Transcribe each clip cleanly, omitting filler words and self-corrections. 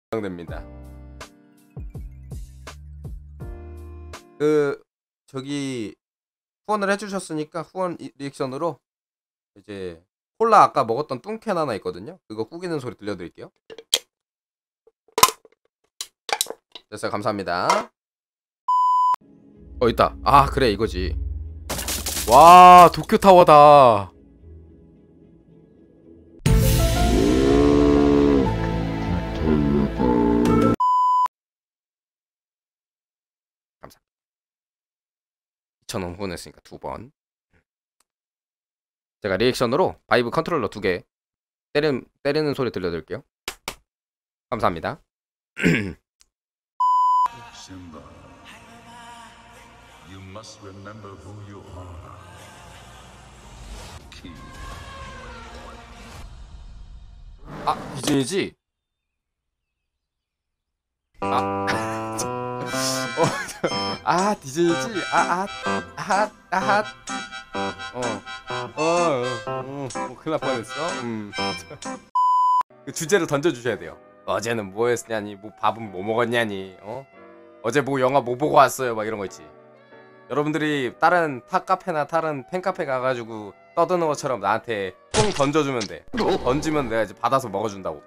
됩니다. 저기 후원을 해주셨으니까 후원 리액션으로 이제 콜라 아까 먹었던 뚱캔 하나 있거든요. 그거 구기는 소리 들려드릴게요. 됐어요. 감사합니다. 있다. 아 그래 이거지. 와 도쿄타워다. 감사합니다. 2,000원 후원했으니까 2번. 제가 리액션으로 바이브 컨트롤러 2개 때리는 소리 들려드릴게요. 감사합니다. Simba, you must remember who you are. Key. 아 디즈니지? 디즈니지? 큰일 날 뻔했어. 그 주제를 던져주셔야 돼요. 어제는 뭐 했냐니, 뭐 밥은 뭐 먹었냐니, 어제 뭐 영화 뭐 보고 왔어요, 막 이런 거 있지. 여러분들이 다른 탑카페나 다른 팬카페 가가지고 떠드는 것처럼 나한테 통 던져주면 돼. 던지면 내가 이제 받아서 먹어준다고.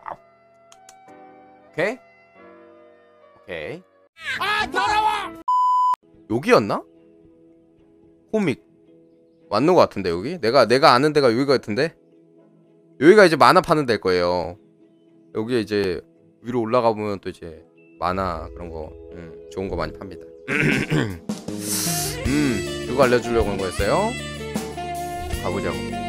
오케이? 오케이. 아 더러워! 여기였나? 코믹 맞는 것 같은데 여기? 내가 아는 데가 여기 같은데? 여기가 이제 만화 파는 데일 거예요. 여기에 이제 위로 올라가 보면 또 이제 만화 그런 거 좋은 거 많이 팝니다. 그거 알려주려고 한 거였어요. 가보자고.